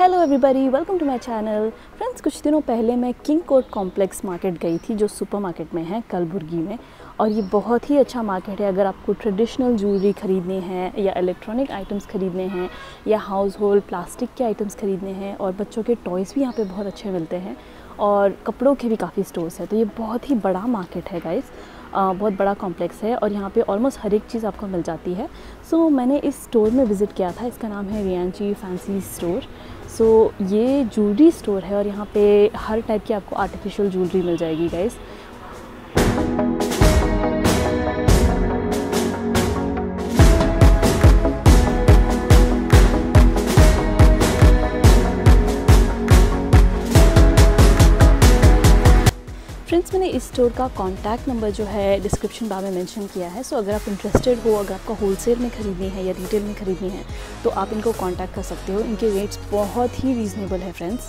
Hello everybody, welcome to my channel. Friends, कुछ दिनों पहले मैं किंग कोर्ट कॉम्प्लेक्स मार्केट गई थी जो सुपर मार्केट में है कलबुर्गी में। और ये बहुत ही अच्छा मार्केट है अगर आपको ट्रेडिशनल ज्वेलरी ख़रीदनी है या इलेक्ट्रॉनिक आइटम्स ख़रीदने हैं या हाउस होल्ड प्लास्टिक के आइटम्स ख़रीदने हैं। और बच्चों के टॉयज़ भी यहाँ पे बहुत अच्छे मिलते हैं और कपड़ों के भी काफ़ी स्टोर्स हैं। तो ये बहुत ही बड़ा मार्केट है गाइस, बहुत बड़ा कॉम्प्लेक्स है और यहाँ पे ऑलमोस्ट हर एक चीज़ आपको मिल जाती है। सो मैंने इस स्टोर में विज़िट किया था, इसका नाम है रियांची फैंसी स्टोर। सो ये ज्वेलरी स्टोर है और यहाँ पे हर टाइप की आपको आर्टिफिशियल ज्वेलरी मिल जाएगी गाइस। फ्रेंड्स, मैंने इस स्टोर का कॉन्टैक्ट नंबर जो है डिस्क्रिप्शन बार में मेंशन किया है। सो अगर आप इंटरेस्टेड हो, अगर आपको होलसेल में ख़रीदनी है या रिटेल में ख़रीदनी है तो आप इनको कॉन्टैक्ट कर सकते हो। इनके रेट्स बहुत ही रीज़नेबल है friends.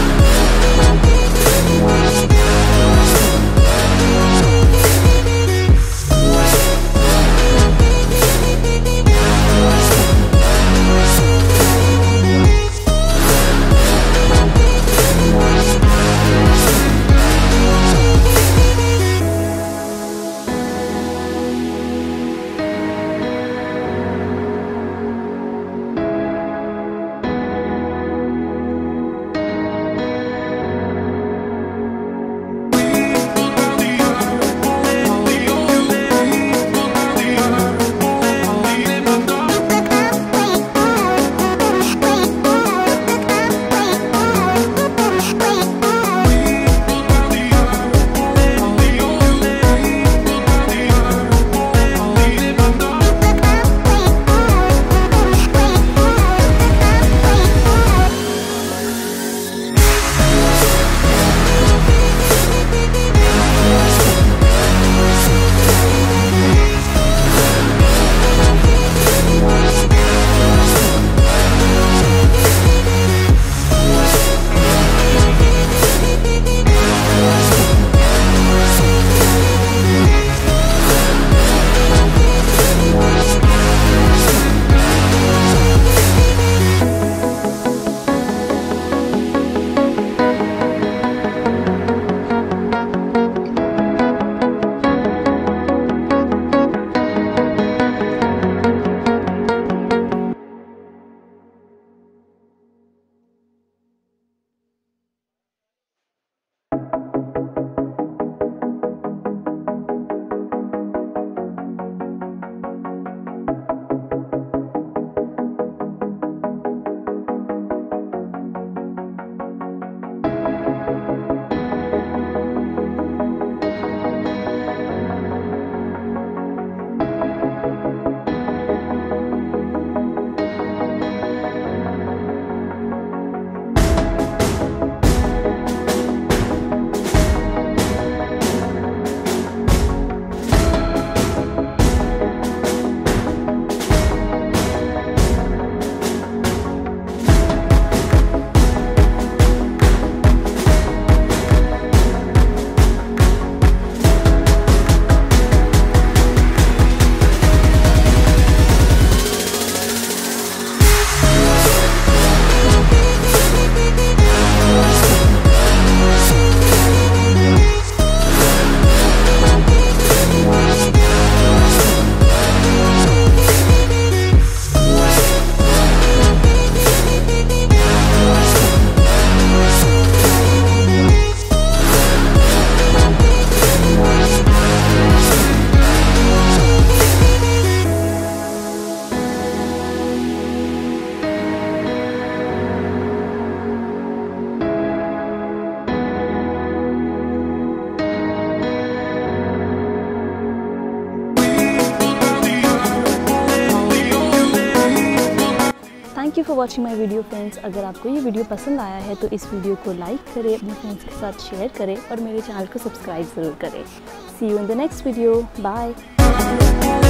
Thank you for watching my video friends. अगर आपको ये वीडियो पसंद आया है तो इस वीडियो को लाइक करें, अपने फ्रेंड्स के साथ शेयर करें और मेरे चैनल को सब्सक्राइब ज़रूर करें। See you in the next video, bye.